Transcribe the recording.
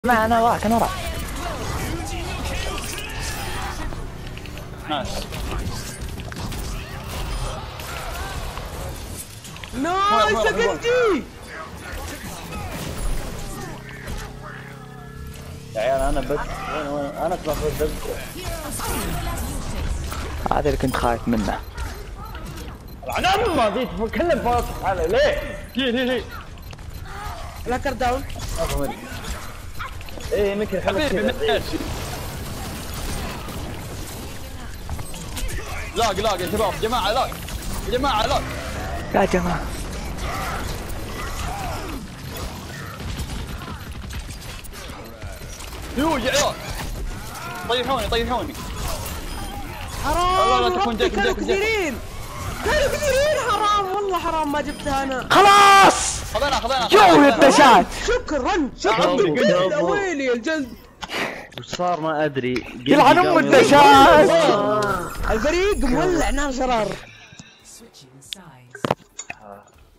ما انا وراك انا وراك. نايس يا جندي يا عيال انا بس انا اطلع بس هذا اللي كنت خايف منه. انا ما جيت بكلم فاصل على ليه لاكر داون. ايه ممكن حلو كذا. لاق يا شباب جماعه لاق يا جماعه لاق يا جماعة يوج يا عيال طيحوني حرام لا تكون جاك كانوا كثيرين حرام والله حرام ما جبتها انا. خلاص خذينا جو الدشات. شكرا يا ويلي يا الجلد. وش صار ما ادري. يلعن ام الدشات. الفريق مولع نار شرار.